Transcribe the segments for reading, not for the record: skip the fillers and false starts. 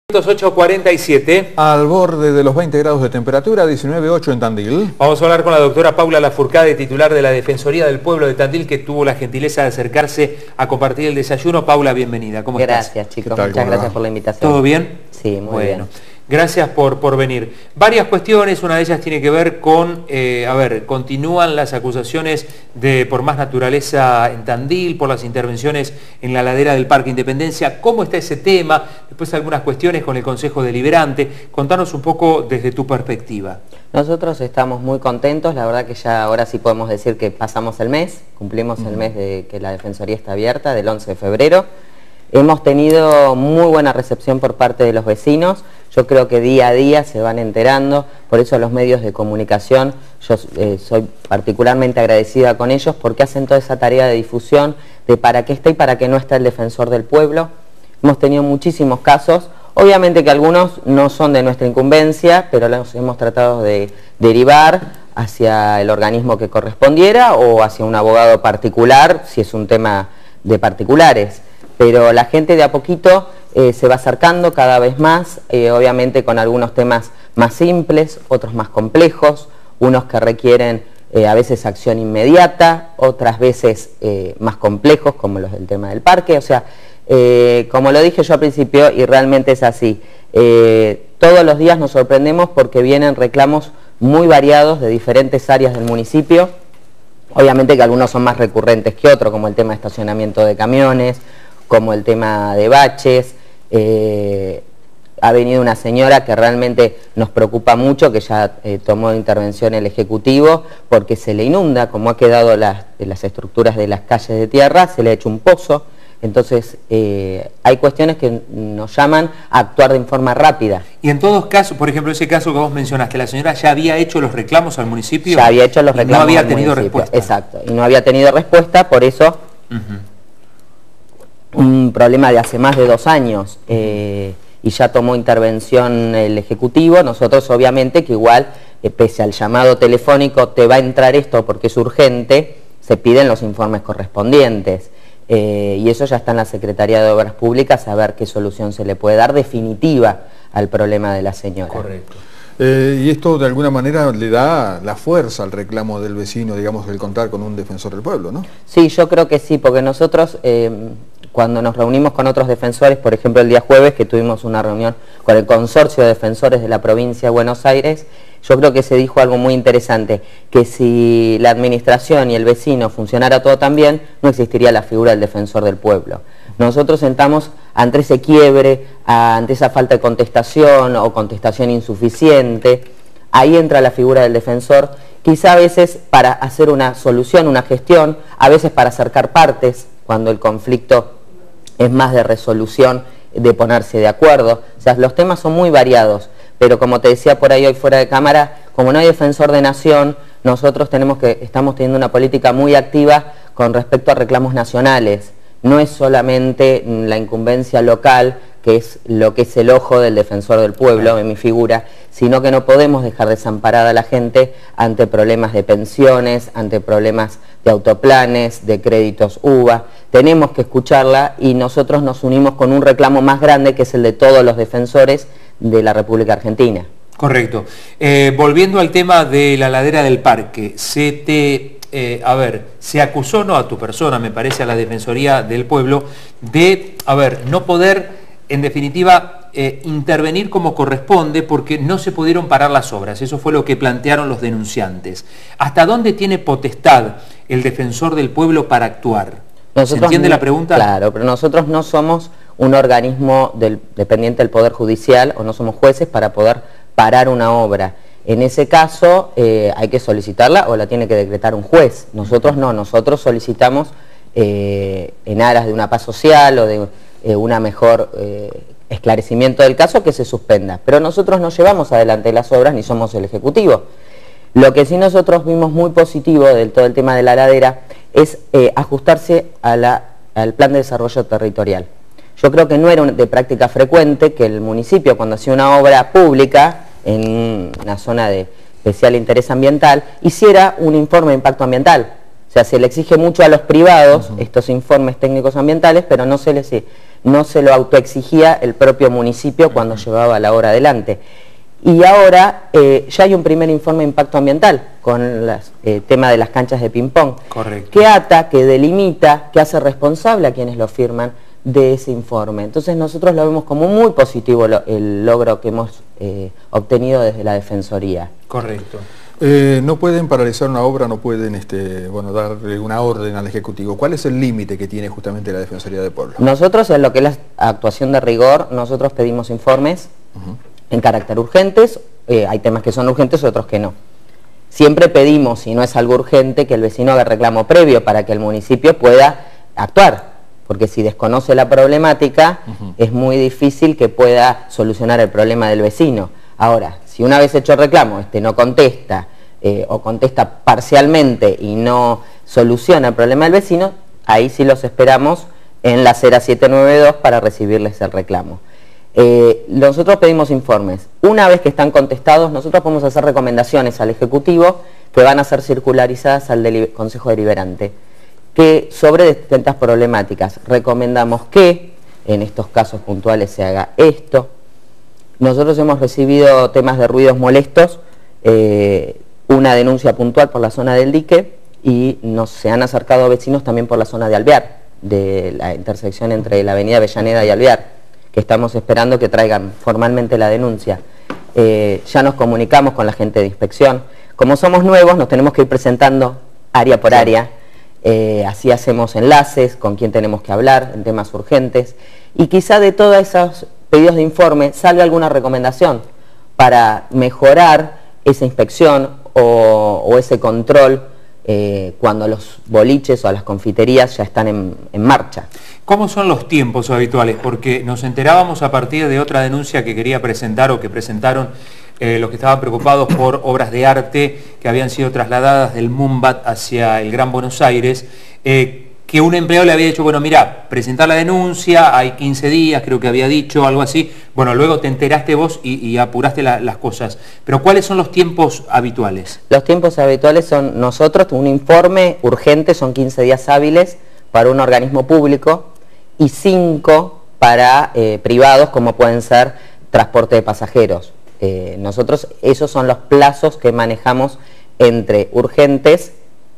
8:47. Al borde de los 20 grados de temperatura, 19,8 en Tandil. Vamos a hablar con la doctora Paula Lafourcade, titular de la Defensoría del Pueblo de Tandil, que tuvo la gentileza de acercarse a compartir el desayuno. Paula, bienvenida. ¿Cómo estás? Gracias, chicos. Muchas gracias por la invitación. ¿Todo bien? Sí, muy bien. Gracias por venir. Varias cuestiones, una de ellas tiene que ver con, continúan las acusaciones de por más naturaleza en Tandil, por las intervenciones en la ladera del Parque Independencia. ¿Cómo está ese tema? Después algunas cuestiones con el Consejo Deliberante. Contanos un poco desde tu perspectiva. Nosotros estamos muy contentos, la verdad que ya ahora sí podemos decir que pasamos el mes, cumplimos el mes de que la Defensoría está abierta, del 11 de febrero. Hemos tenido muy buena recepción por parte de los vecinos. Yo creo que día a día se van enterando, por eso los medios de comunicación, yo soy particularmente agradecida con ellos porque hacen toda esa tarea de difusión de para qué está y para qué no está el defensor del pueblo. Hemos tenido muchísimos casos, obviamente que algunos no son de nuestra incumbencia, pero los hemos tratado de derivar hacia el organismo que correspondiera o hacia un abogado particular, si es un tema de particulares. Pero la gente de a poquito se va acercando cada vez más, obviamente con algunos temas más simples, otros más complejos, unos que requieren a veces acción inmediata, otras veces más complejos, como los del tema del parque. O sea, como lo dije yo al principio, y realmente es así, todos los días nos sorprendemos porque vienen reclamos muy variados de diferentes áreas del municipio. Obviamente que algunos son más recurrentes que otros, como el tema de estacionamiento de camiones, como el tema de baches. Ha venido una señora que realmente nos preocupa mucho, que ya tomó intervención el Ejecutivo, porque se le inunda, como ha quedado las estructuras de las calles de tierra, se le ha hecho un pozo. Entonces hay cuestiones que nos llaman a actuar de forma rápida. Y en todos casos, por ejemplo, ese caso que vos mencionaste, la señora ya había hecho los reclamos al municipio. Ya había hecho los reclamos. No había tenido respuesta. Exacto, y no había tenido respuesta, por eso un problema de hace más de 2 años y ya tomó intervención el Ejecutivo. Nosotros obviamente que igual, pese al llamado telefónico, te va a entrar esto porque es urgente, se piden los informes correspondientes. Y eso ya está en la Secretaría de Obras Públicas, a ver qué solución se le puede dar definitiva al problema de la señora. Correcto. Y esto de alguna manera le da la fuerza al reclamo del vecino, digamos, del contar con un defensor del pueblo, ¿no? Sí, yo creo que sí, porque nosotros cuando nos reunimos con otros defensores, por ejemplo el día jueves que tuvimos una reunión con el Consorcio de Defensores de la Provincia de Buenos Aires, yo creo que se dijo algo muy interesante, que si la administración y el vecino funcionara todo tan bien, no existiría la figura del defensor del pueblo. Nosotros sentamos ante ese quiebre, ante esa falta de contestación o contestación insuficiente, ahí entra la figura del defensor, quizá a veces para hacer una solución, una gestión, a veces para acercar partes, cuando el conflicto es más de resolución, de ponerse de acuerdo. O sea, los temas son muy variados, pero como te decía por ahí hoy fuera de cámara, como no hay defensor de nación, nosotros estamos teniendo una política muy activa con respecto a reclamos nacionales. No es solamente la incumbencia local, que es lo que es el ojo del defensor del pueblo, en mi figura, sino que no podemos dejar desamparada a la gente ante problemas de pensiones, ante problemas de autoplanes, de créditos UVA. Tenemos que escucharla y nosotros nos unimos con un reclamo más grande, que es el de todos los defensores de la República Argentina. Correcto. Volviendo al tema de la ladera del parque, se acusó, no a tu persona, me parece, a la Defensoría del Pueblo, de, no poder, en definitiva, intervenir como corresponde porque no se pudieron parar las obras. Eso fue lo que plantearon los denunciantes. ¿Hasta dónde tiene potestad el Defensor del Pueblo para actuar? ¿Se entiende la pregunta? Claro, pero nosotros no somos un organismo dependiente del Poder Judicial o no somos jueces para poder parar una obra. En ese caso hay que solicitarla o la tiene que decretar un juez. Nosotros no, nosotros solicitamos en aras de una paz social o de una mejor esclarecimiento del caso, que se suspenda. Pero nosotros no llevamos adelante las obras ni somos el Ejecutivo. Lo que sí nosotros vimos muy positivo del todo el tema de la ladera es ajustarse al plan de desarrollo territorial. Yo creo que no era de práctica frecuente que el municipio, cuando hacía una obra pública en una zona de especial interés ambiental, hiciera un informe de impacto ambiental. O sea, se le exige mucho a los privados estos informes técnicos ambientales, pero no se lo autoexigía el propio municipio cuando llevaba la obra adelante. Y ahora ya hay un primer informe de impacto ambiental con el tema de las canchas de ping-pong. Correcto. Que ata, que delimita, que hace responsable a quienes lo firman de ese informe. Entonces nosotros lo vemos como muy positivo el logro que hemos obtenido desde la Defensoría. Correcto. No pueden paralizar una obra, no pueden darle una orden al Ejecutivo. ¿Cuál es el límite que tiene justamente la Defensoría del Pueblo? Nosotros, en lo que es la actuación de rigor, nosotros pedimos informes en carácter urgentes. Hay temas que son urgentes y otros que no. Siempre pedimos, si no es algo urgente, que el vecino haga reclamo previo para que el municipio pueda actuar, porque si desconoce la problemática es muy difícil que pueda solucionar el problema del vecino. Ahora, si una vez hecho el reclamo no contesta o contesta parcialmente y no soluciona el problema del vecino, ahí sí los esperamos en la acera 792 para recibirles el reclamo. Nosotros pedimos informes. Una vez que están contestados, nosotros podemos hacer recomendaciones al Ejecutivo que van a ser circularizadas al Consejo Deliberante, que sobre distintas problemáticas recomendamos que en estos casos puntuales se haga esto. Nosotros hemos recibido temas de ruidos molestos, una denuncia puntual por la zona del dique, y se han acercado vecinos también por la zona de Alvear, de la intersección entre la avenida Avellaneda y Alvear, que estamos esperando que traigan formalmente la denuncia. Ya nos comunicamos con la gente de inspección. Como somos nuevos, nos tenemos que ir presentando área por área, así hacemos enlaces con quién tenemos que hablar en temas urgentes, y quizá de todos esos pedidos de informe salga alguna recomendación para mejorar esa inspección o ese control cuando los boliches o las confiterías ya están en marcha. ¿Cómo son los tiempos habituales? Porque nos enterábamos a partir de otra denuncia que quería presentar o que presentaron los que estaban preocupados por obras de arte que habían sido trasladadas del Mumbat hacia el Gran Buenos Aires, que un empleado le había dicho, bueno, mira, presentar la denuncia, hay 15 días, creo que había dicho, algo así. Bueno, luego te enteraste vos y apuraste las cosas. Pero ¿cuáles son los tiempos habituales? Los tiempos habituales son nosotros, un informe urgente, son 15 días hábiles para un organismo público y 5 para privados, como pueden ser transporte de pasajeros. Nosotros, esos son los plazos que manejamos entre urgentes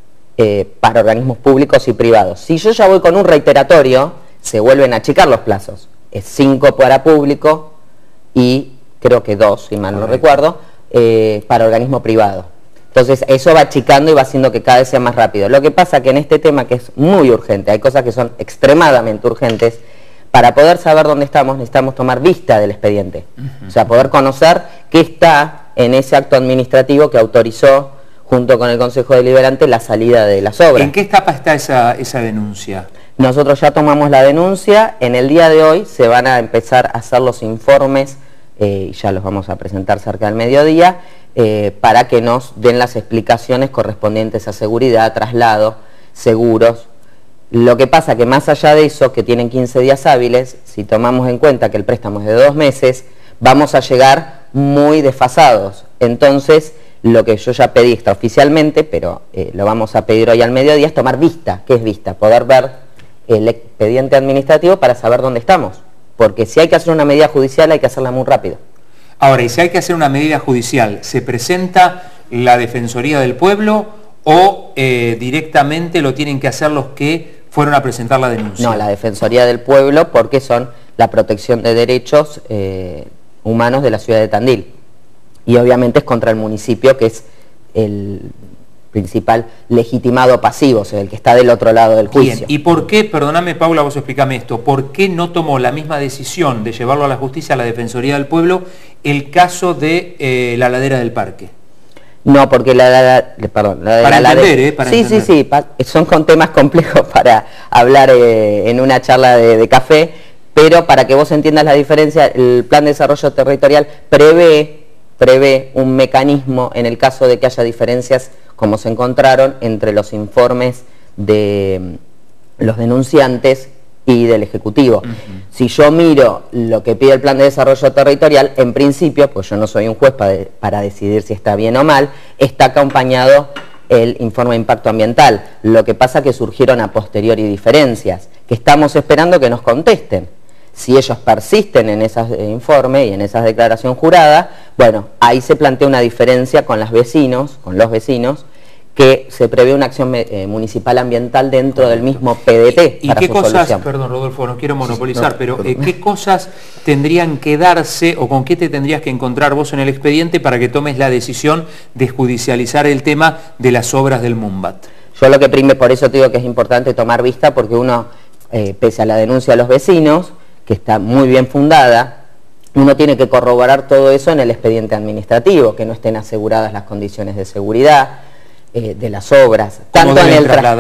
para organismos públicos y privados. Si yo ya voy con un reiteratorio, se vuelven a achicar los plazos. Es 5 para público y creo que 2, si mal no recuerdo, para organismo privado. Entonces eso va achicando y va haciendo que cada vez sea más rápido. Lo que pasa que en este tema, que es muy urgente, hay cosas que son extremadamente urgentes, para poder saber dónde estamos necesitamos tomar vista del expediente. O sea, poder conocer qué está en ese acto administrativo que autorizó junto con el Consejo Deliberante la salida de las obras. ¿En qué etapa está esa denuncia? Nosotros ya tomamos la denuncia, en el día de hoy se van a empezar a hacer los informes, y ya los vamos a presentar cerca del mediodía, para que nos den las explicaciones correspondientes a seguridad, traslado, seguros. Lo que pasa que más allá de eso, que tienen 15 días hábiles, si tomamos en cuenta que el préstamo es de 2 meses, vamos a llegar muy desfasados. Entonces, lo que yo ya pedí extraoficialmente, pero lo vamos a pedir hoy al mediodía, es tomar vista. ¿Qué es vista? Poder ver el expediente administrativo para saber dónde estamos. Porque si hay que hacer una medida judicial, hay que hacerla muy rápido. Ahora, y si hay que hacer una medida judicial, ¿se presenta la Defensoría del Pueblo o directamente lo tienen que hacer los que fueron a presentar la denuncia? No, la Defensoría del Pueblo, porque son la protección de derechos humanos de la ciudad de Tandil. Y obviamente es contra el municipio, que es el principal legitimado pasivo, o sea, el que está del otro lado del juicio. Bien. ¿Y por qué, perdóname Paula, vos explícame esto, por qué no tomó la misma decisión de llevarlo a la justicia, a la Defensoría del Pueblo, el caso de la ladera del parque? No, porque la son con temas complejos para hablar en una charla de café, pero para que vos entiendas la diferencia, el Plan de Desarrollo Territorial prevé un mecanismo en el caso de que haya diferencias, como se encontraron, entre los informes de los denunciantes y del Ejecutivo. Si yo miro lo que pide el Plan de Desarrollo Territorial, en principio, pues yo no soy un juez para decidir si está bien o mal, está acompañado el informe de impacto ambiental. Lo que pasa es que surgieron a posteriori diferencias, que estamos esperando que nos contesten. Si ellos persisten en ese informe y en esa declaración jurada, bueno, ahí se plantea una diferencia con los vecinos, que se prevé una acción municipal ambiental dentro del mismo PDT. ¿Y qué cosas, perdón Rodolfo, no quiero monopolizar, pero qué cosas tendrían que darse o con qué te tendrías que encontrar vos en el expediente para que tomes la decisión de judicializar el tema de las obras del MUNBAT? Yo lo que prime, por eso te digo que es importante tomar vista, porque uno, pese a la denuncia de los vecinos, que está muy bien fundada, uno tiene que corroborar todo eso en el expediente administrativo, que no estén aseguradas las condiciones de seguridad de las obras, tanto en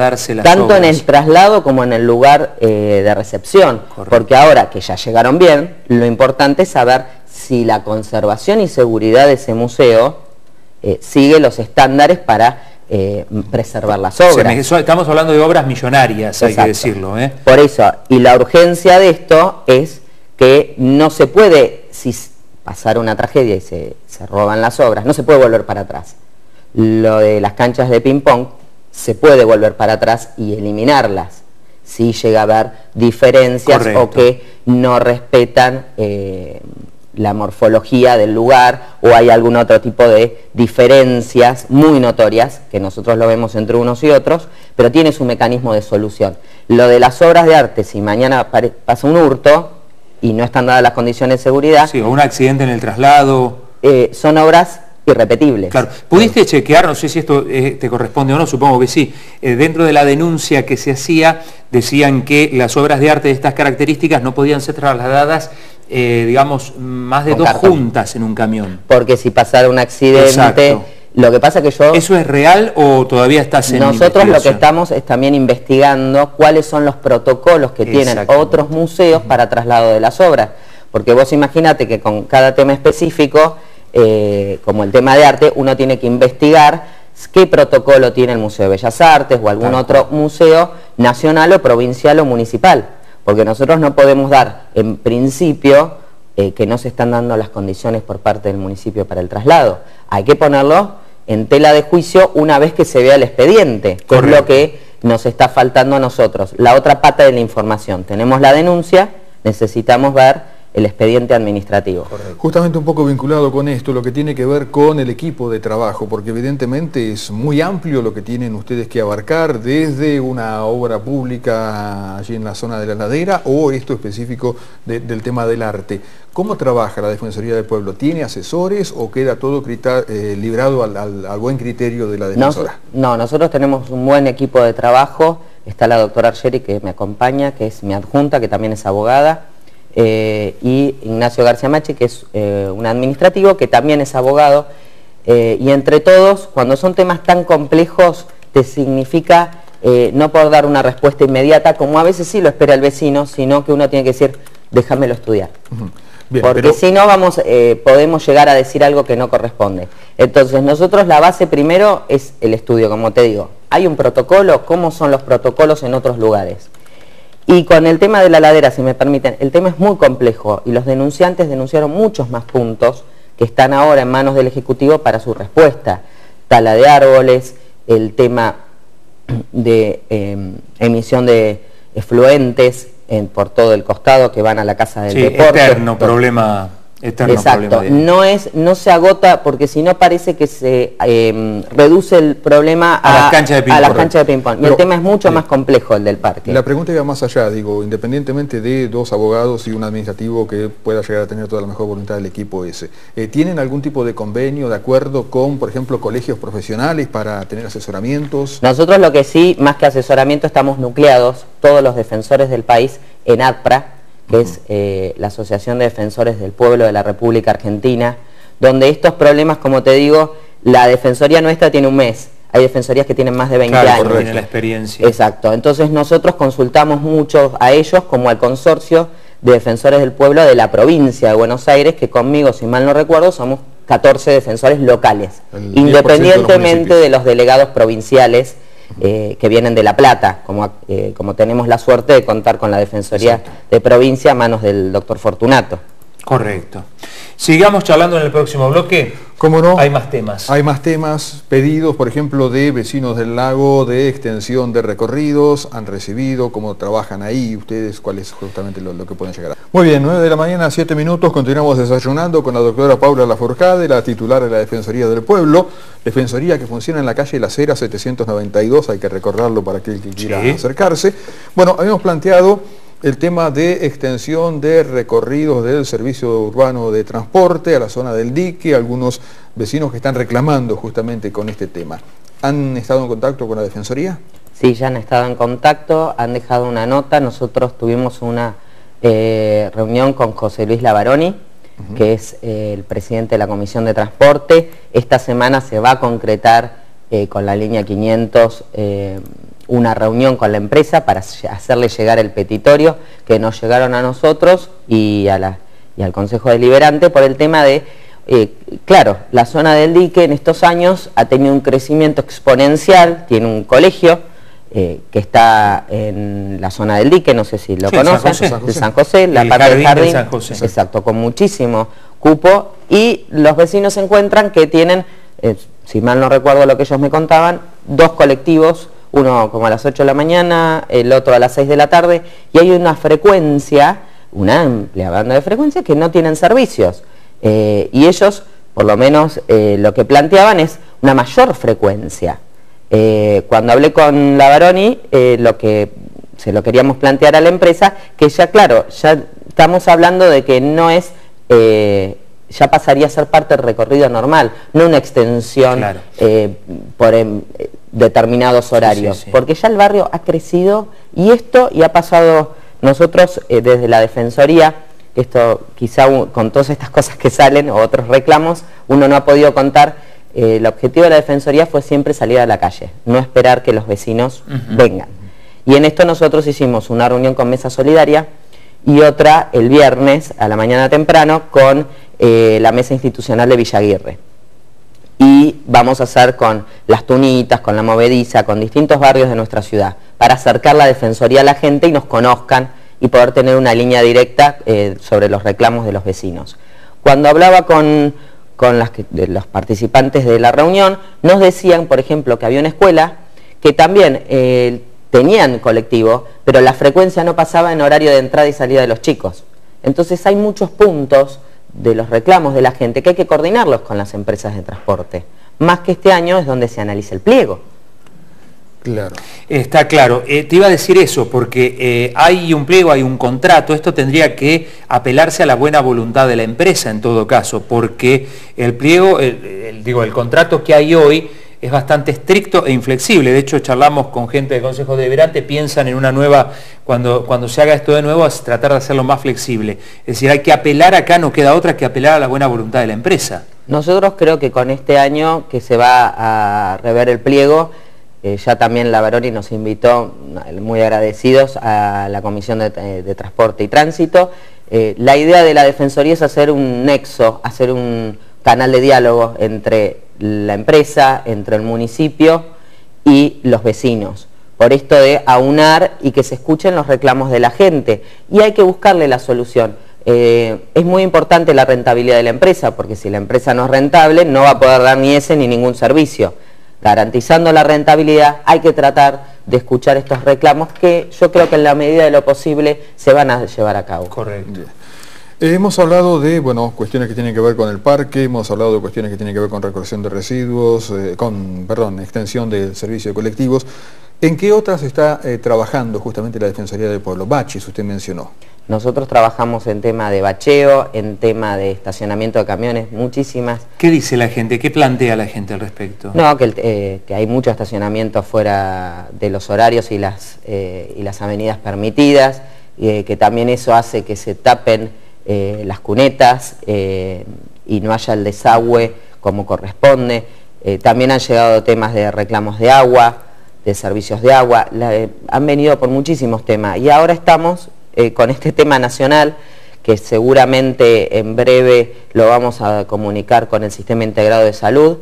el traslado como en el lugar de recepción. Correcto. Porque ahora que ya llegaron bien, lo importante es saber si la conservación y seguridad de ese museo sigue los estándares para preservar las obras. Estamos hablando de obras millonarias. Exacto. Hay que decirlo. Por eso, y la urgencia de esto es que no se puede, si pasara una tragedia y se roban las obras, no se puede volver para atrás. Lo de las canchas de ping-pong se puede volver para atrás y eliminarlas si llega a haber diferencias. Correcto. O que no respetan la morfología del lugar o hay algún otro tipo de diferencias muy notorias, que nosotros lo vemos entre unos y otros, pero tiene su mecanismo de solución. Lo de las obras de arte, si mañana pasa un hurto y no están dadas las condiciones de seguridad... Sí, o un accidente en el traslado... son obras irrepetibles. Claro. ¿Pudiste chequear, no sé si esto te corresponde o no, supongo que sí, dentro de la denuncia que se hacía, decían que las obras de arte de estas características no podían ser trasladadas, digamos, más de 2 juntas en un camión? Porque si pasara un accidente... Exacto. Lo que pasa que yo... ¿Eso es real o todavía estás en Nosotros lo que estamos es también investigando cuáles son los protocolos que tienen otros museos para traslado de las obras. Porque vos imagínate que con cada tema específico, como el tema de arte, uno tiene que investigar qué protocolo tiene el Museo de Bellas Artes o algún otro museo nacional o provincial o municipal. Porque nosotros no podemos dar, en principio, que no se están dando las condiciones por parte del municipio para el traslado. Hay que ponerlo en tela de juicio una vez que se vea el expediente, que es lo que nos está faltando a nosotros. La otra pata de la información, tenemos la denuncia, necesitamos ver el expediente administrativo. Correcto. Justamente un poco vinculado con esto, lo que tiene que ver con el equipo de trabajo, porque evidentemente es muy amplio lo que tienen ustedes que abarcar, desde una obra pública allí en la zona de la ladera o esto específico del tema del arte. ¿Cómo trabaja la Defensoría del Pueblo? ¿Tiene asesores o queda todo librado al buen criterio de la defensora? No, nosotros tenemos un buen equipo de trabajo. Está la doctora Argeri, que me acompaña, que es mi adjunta, que también es abogada. Y Ignacio García Machi, que es un administrativo, que también es abogado, y entre todos, cuando son temas tan complejos, te significa no poder dar una respuesta inmediata, como a veces sí lo espera el vecino, sino que uno tiene que decir, déjamelo estudiar. Bien, porque si no podemos llegar a decir algo que no corresponde. Entonces nosotros la base primero es el estudio, como te digo. Hay un protocolo, ¿cómo son los protocolos en otros lugares? Y con el tema de la ladera, si me permiten, el tema es muy complejo y los denunciantes denunciaron muchos más puntos que están ahora en manos del Ejecutivo para su respuesta. Tala de árboles, el tema de emisión de efluentes por todo el costado que van a la casa del deporte. Eterno problema. Exacto, no se agota, porque si no parece que se reduce el problema a las canchas de ping-pong. Y el tema es mucho más complejo, el del parque. La pregunta iba más allá, digo, independientemente de 2 abogados y un administrativo que pueda llegar a tener toda la mejor voluntad del equipo ese, ¿tienen algún tipo de convenio, de acuerdo con, por ejemplo, colegios profesionales para tener asesoramientos? Nosotros lo que sí, más que asesoramiento, estamos nucleados, todos los defensores del país, en ADPRA, que es la Asociación de Defensores del Pueblo de la República Argentina, donde estos problemas, como te digo, la defensoría nuestra tiene un mes, hay defensorías que tienen más de 20 años. Tiene la experiencia. Exacto, entonces nosotros consultamos mucho a ellos como al consorcio de defensores del pueblo de la provincia de Buenos Aires, que conmigo, si mal no recuerdo, somos 14 defensores locales, independientemente de los delegados provinciales que vienen de La Plata, como tenemos la suerte de contar con la Defensoría de Provincia a manos del doctor Fortunato. Correcto. Sigamos charlando en el próximo bloque. ¿Cómo no? Hay más temas. Hay más temas, pedidos, por ejemplo, de vecinos del lago, de extensión de recorridos, han recibido, cómo trabajan ahí, ustedes, cuál es justamente lo que pueden llegar a. Muy bien, 9 de la mañana, 7 minutos, continuamos desayunando con la doctora Paula Lafourcade, la titular de la Defensoría del Pueblo, Defensoría que funciona en la calle Las Heras 792, hay que recordarlo para aquel que quiera acercarse. Bueno, habíamos planteado el tema de extensión de recorridos del servicio urbano de transporte a la zona del dique, algunos vecinos que están reclamando justamente con este tema. ¿Han estado en contacto con la Defensoría? Sí, ya han estado en contacto, han dejado una nota. Nosotros tuvimos una reunión con José Luis Lavaroni, que es el presidente de la Comisión de Transporte. Esta semana se va a concretar con la línea 500 una reunión con la empresa para hacerle llegar el petitorio que nos llegaron a nosotros y al Consejo Deliberante por el tema de, claro, la zona del dique en estos años ha tenido un crecimiento exponencial, tiene un colegio que está en la zona del dique, no sé si lo conocen, de San José, la parte del jardín, San José. Exacto, con muchísimo cupo, y los vecinos se encuentran que tienen, si mal no recuerdo lo que ellos me contaban, 2 colectivos, uno como a las 8 de la mañana, el otro a las 6 de la tarde, y hay una frecuencia, una amplia banda de frecuencia que no tienen servicios. Y ellos, por lo menos, lo que planteaban es una mayor frecuencia. Cuando hablé con Lavaroni, lo que se lo queríamos plantear a la empresa, que ya, claro, ya estamos hablando de que no es... ya pasaría a ser parte del recorrido normal, no una extensión claro. Por determinados horarios, sí. porque ya el barrio ha crecido y ha pasado, nosotros desde la Defensoría, esto quizá con todas estas cosas que salen o otros reclamos, uno no ha podido contar, el objetivo de la Defensoría fue siempre salir a la calle, no esperar que los vecinos vengan. Y en esto nosotros hicimos una reunión con Mesa Solidaria y otra el viernes a la mañana temprano con la Mesa Institucional de Villa Aguirre. Y vamos a hacer con Las Tunitas, con La Movediza, con distintos barrios de nuestra ciudad, para acercar la Defensoría a la gente y nos conozcan y poder tener una línea directa sobre los reclamos de los vecinos. Cuando hablaba con los participantes de la reunión, nos decían, por ejemplo, que había una escuela que también tenían colectivo, pero la frecuencia no pasaba en horario de entrada y salida de los chicos. Entonces hay muchos puntos de los reclamos de la gente que hay que coordinarlos con las empresas de transporte. Más que este año es donde se analiza el pliego. Claro. Está claro. Te iba a decir eso, porque hay un pliego, hay un contrato. Esto tendría que apelarse a la buena voluntad de la empresa en todo caso, porque el pliego, el contrato que hay hoy es bastante estricto e inflexible. De hecho, charlamos con gente del Consejo Deliberante, piensan en una nueva, cuando se haga esto de nuevo, es tratar de hacerlo más flexible. Es decir, hay que apelar acá, no queda otra que apelar a la buena voluntad de la empresa. Nosotros creo que con este año que se va a rever el pliego, ya también Lavaroni nos invitó, muy agradecidos, a la Comisión de Transporte y Tránsito. La idea de la Defensoría es hacer un nexo, hacer un canal de diálogo entre la empresa, entre el municipio y los vecinos. Por esto de aunar y que se escuchen los reclamos de la gente. Y hay que buscarle la solución. Es muy importante la rentabilidad de la empresa, porque si la empresa no es rentable, no va a poder dar ni ese ni ningún servicio. Garantizando la rentabilidad, hay que tratar de escuchar estos reclamos que yo creo que en la medida de lo posible se van a llevar a cabo. Correcto. Hemos hablado de cuestiones que tienen que ver con el parque, hemos hablado de cuestiones que tienen que ver con recolección de residuos, extensión del servicio de colectivos. ¿En qué otras está trabajando justamente la Defensoría del Pueblo? Baches, usted mencionó. Nosotros trabajamos en tema de bacheo, en tema de estacionamiento de camiones, muchísimas. ¿Qué dice la gente? ¿Qué plantea la gente al respecto? No, que hay mucho estacionamiento fuera de los horarios y las avenidas permitidas, que también eso hace que se tapen las cunetas y no haya el desagüe como corresponde. También han llegado temas de reclamos de agua, de servicios de agua, han venido por muchísimos temas y ahora estamos con este tema nacional que seguramente en breve lo vamos a comunicar con el Sistema Integrado de Salud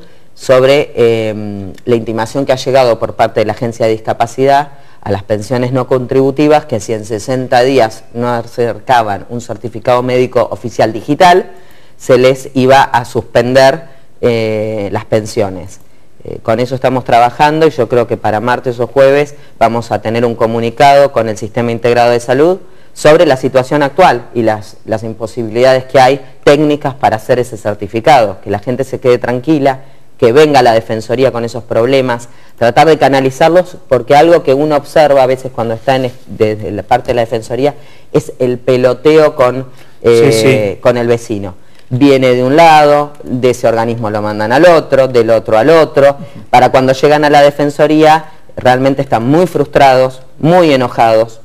sobre la intimación que ha llegado por parte de la Agencia de Discapacidad a las pensiones no contributivas, que si en 60 días no acercaban un certificado médico oficial digital, se les iba a suspender las pensiones. Con eso estamos trabajando y yo creo que para martes o jueves vamos a tener un comunicado con el Sistema Integrado de Salud sobre la situación actual y las imposibilidades que hay técnicas para hacer ese certificado, que la gente se quede tranquila, que venga la Defensoría con esos problemas, tratar de canalizarlos, porque algo que uno observa a veces cuando está desde la parte de la Defensoría es el peloteo con el vecino. Viene de un lado, de ese organismo lo mandan al otro, del otro al otro, para cuando llegan a la Defensoría realmente están muy frustrados, muy enojados,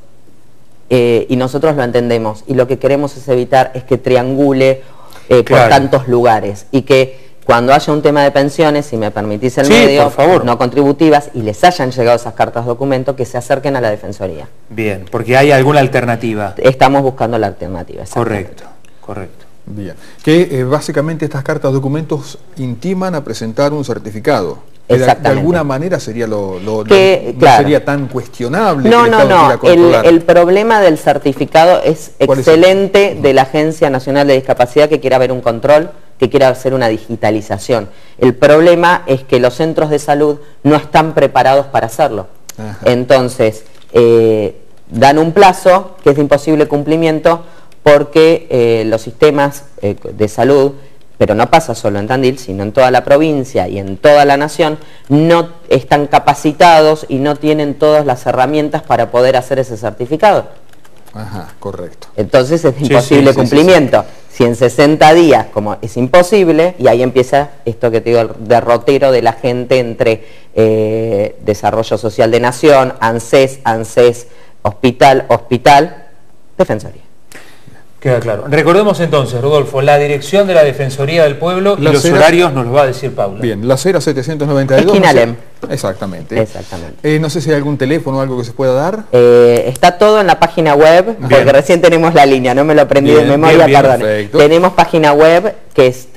y nosotros lo entendemos, y lo que queremos es evitar es que triangule por tantos lugares, y que cuando haya un tema de pensiones, si me permitís el medio, por favor, no contributivas, y les hayan llegado esas cartas documento, que se acerquen a la Defensoría. Bien, porque hay alguna alternativa. Estamos buscando la alternativa. Correcto, correcto. Bien, que básicamente estas cartas documentos intiman a presentar un certificado. Exactamente. De alguna manera sería no claro, sería tan cuestionable. No, el problema del certificado es excelente de la Agencia Nacional de Discapacidad, que quiera haber un control, que quiera hacer una digitalización. El problema es que los centros de salud no están preparados para hacerlo. Ajá. Entonces, dan un plazo que es de imposible cumplimiento porque los sistemas de salud, pero no pasa solo en Tandil, sino en toda la provincia y en toda la nación, no están capacitados y no tienen todas las herramientas para poder hacer ese certificado. Ajá, correcto. Entonces es de imposible cumplimiento. Si en 60 días, como es imposible, y ahí empieza esto que te digo, el derrotero de la gente entre Desarrollo Social de Nación, ANSES, Hospital, Defensoría. Queda claro. Recordemos entonces, Rodolfo, la dirección de la Defensoría del Pueblo y los horarios nos los va a decir Paula. Bien, La Cera 792. Esquina Alem. Exactamente. Exactamente. No sé si hay algún teléfono o algo que se pueda dar. Está todo en la página web, porque recién tenemos la línea, no me lo aprendí de memoria, perdón. Tenemos página web que es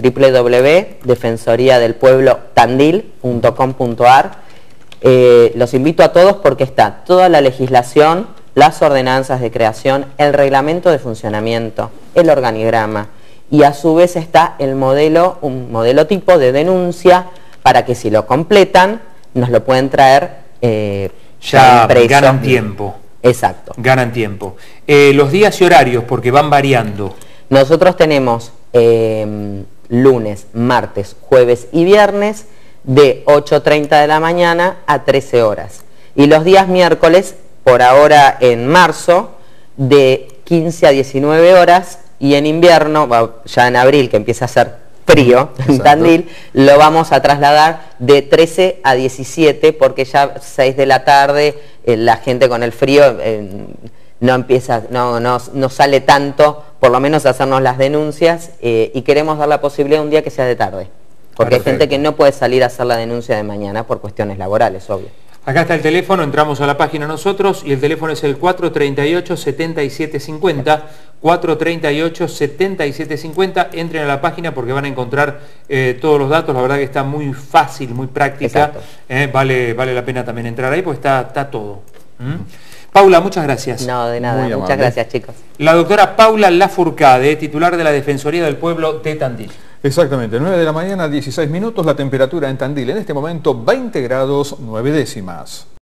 www.defensoriadelpueblotandil.com.ar. Los invito a todos porque está toda la legislación, las ordenanzas de creación, el reglamento de funcionamiento, el organigrama, y a su vez está el modelo, un modelo tipo de denuncia, para que si lo completan nos lo pueden traer ya impreso. Ganan tiempo. Exacto. Ganan tiempo. Los días y horarios, porque van variando. Nosotros tenemos lunes, martes, jueves y viernes de 8:30 de la mañana a 13 horas. Y los días miércoles, por ahora en marzo, de 15 a 19 horas, y en invierno, ya en abril, que empieza a hacer frío en Tandil, lo vamos a trasladar de 13 a 17, porque ya 6 de la tarde la gente con el frío no sale tanto, por lo menos a hacernos las denuncias, y queremos dar la posibilidad un día que sea de tarde, porque hay gente que no puede salir a hacer la denuncia de mañana por cuestiones laborales, obvio. Acá está el teléfono, entramos a la página nosotros y el teléfono es el 438-7750, 438-7750, entren a la página porque van a encontrar todos los datos, la verdad que está muy fácil, muy práctica, vale la pena también entrar ahí porque está todo. Paula, muchas gracias. No, de nada, muchas gracias, chicos. La doctora Paula Lafourcade, titular de la Defensoría del Pueblo de Tandil. Exactamente, 9 de la mañana, 16 minutos, la temperatura en Tandil en este momento 20 grados 9 décimas.